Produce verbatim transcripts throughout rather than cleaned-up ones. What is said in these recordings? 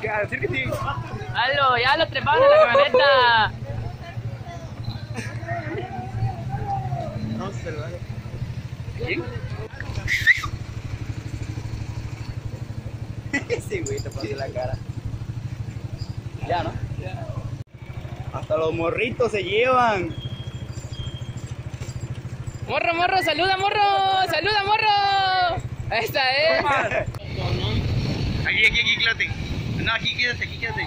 Acércate. Halo, ya lo treparon en la camioneta. Vamos a saludar. ¿Quién? Ese güey te pasó la cara. Ya, ¿no? Ya. Hasta los morritos se llevan. Morro, morro, saluda, morro, saluda, morro. Esta es. Aquí, aquí, aquí, quédate. No, aquí quédate, aquí quédate.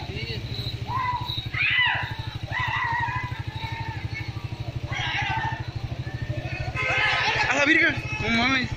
¡A la virgen! ¡No mames!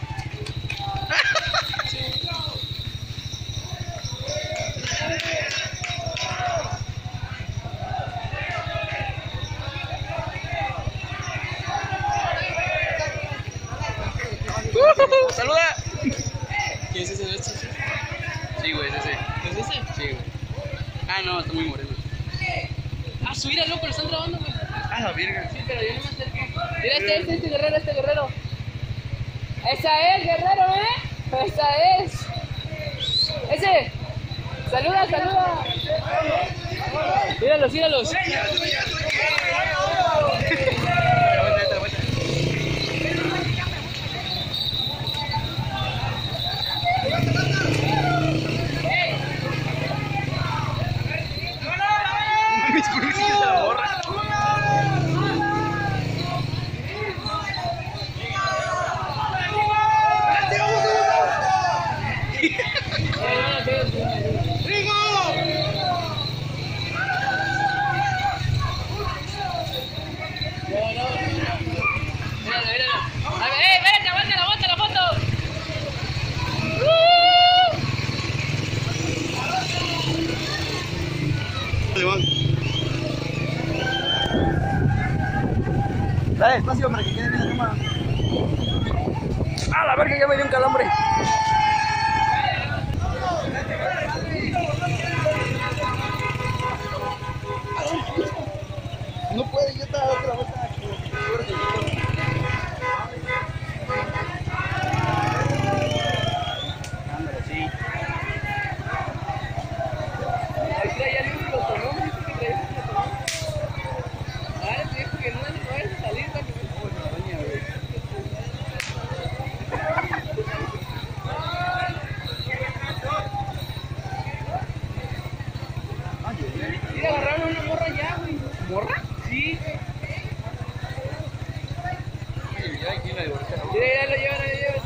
Uh, ¡Saluda! ¿Quién es ese de estos? Sí, güey, es ese. ¿Es ese? Sí, güey. Ah, no, está muy moreno. Ah, su ira, loco, lo están grabando, güey. ¡A la virgen! Sí, pero yo no me acerco. Mira, este, este, este guerrero, este guerrero. Esa es, guerrero, ¿eh? Esa es. Ese. Saluda, saluda. Míralos, míralos. Mis curiosidades de la borra. Dale despacio para que quede bien la toma. ¡Ah, la verga! Ya me dio un calambre. No puede, yo estaba otra vez. Ándale, sí. Ahí traía el único autónomo, dice que traía el autónomo. Ahora te dijo que no no vayas a salir para que me sí, agarraron una morra ya, güey. ¿Morra? Sí. Mira, ¿quién la divorció? Mira, ya lo llevan, ya lo llevan.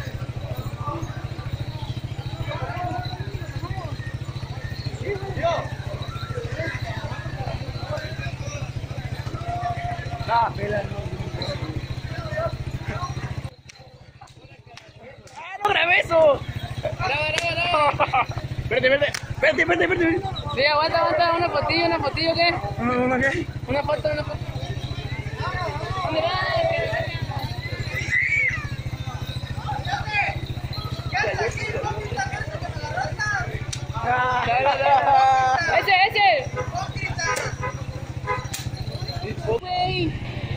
Ah, pela, no. ¡Ah, no grabé eso! ¡Graba, graba, graba! Verde, verde, verde, verde, verde. Sí, aguanta, aguanta, una fotillo, una fotillo, ¿qué? No, no, no, ¿qué? Una foto, una foto. ¿Dónde va? ¡Ese, ese! Güey.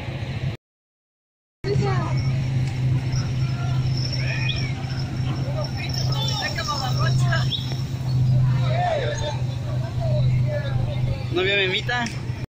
¿Novia memita?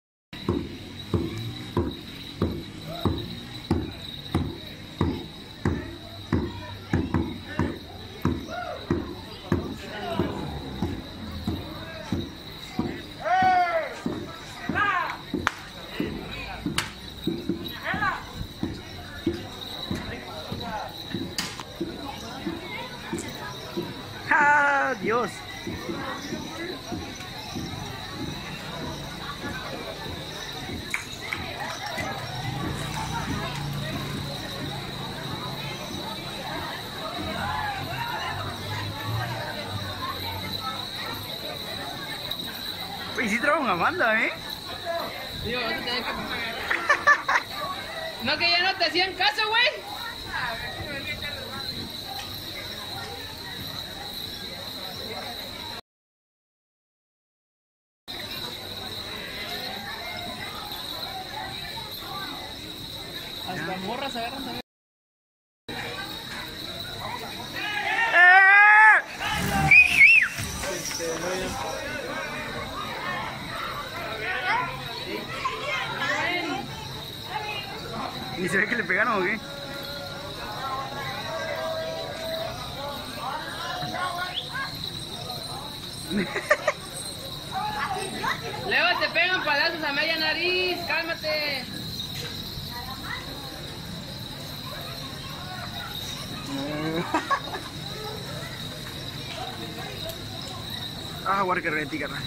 ¡Ah, Dios! Pues sí trajo una banda, ¿eh? Digo, vas a tener que... No, que ya no te hacían caso, güey. Hasta morras agarran también. ¡Eh! ¿Y se ve que le pegaron o qué? Luego te pegan palazos a media nariz, cálmate. Ah, guarda que retí, carnal.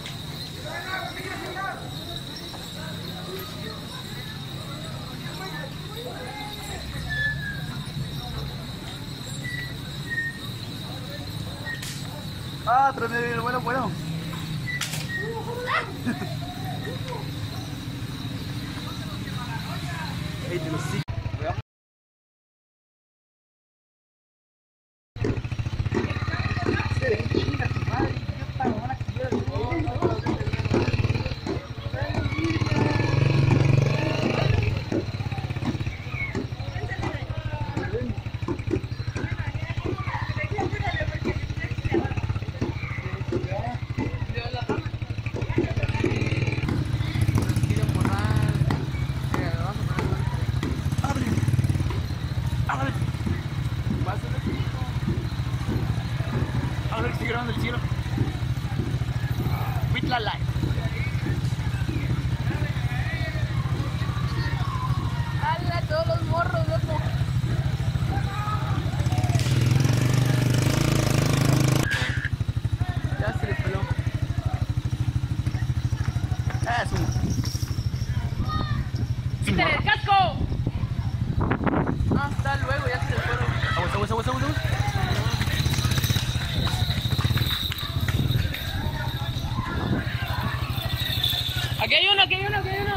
Ah, troné, bueno, bueno. Ey, te lo sí. A ver que estoy grabando el cielo. With la light. ¡Hala, todos los morros, loco! Ya se le peló. Ah, es un... ¡Quítale el casco! Hasta luego, ya se le fueron. Aguas, aguas, aguas, aguas, aguas. Aquí hay uno, aquí hay uno, aquí hay uno.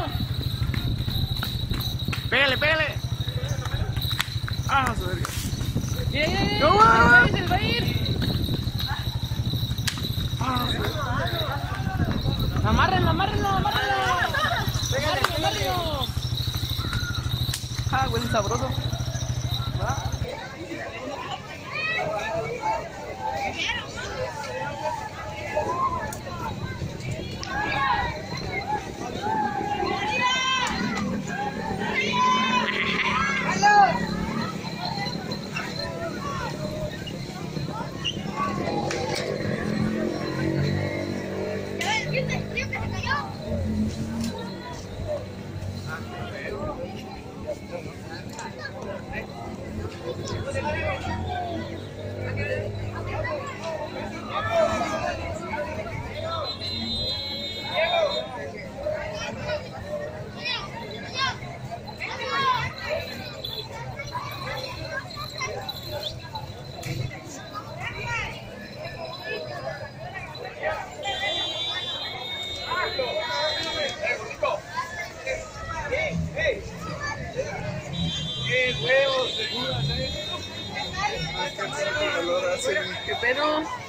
Pégale, pégale. Ah, su verga. ¡Ya, ya, ya! ¡No, ¡Se va! va a ir, se va a ir! Ah, su verga. ¡Amárrenlo, amárrenlo, amárrenlo! ¡Amárrenlo, amárrenlo! Ah, huele sabroso. ¿Qué pedo?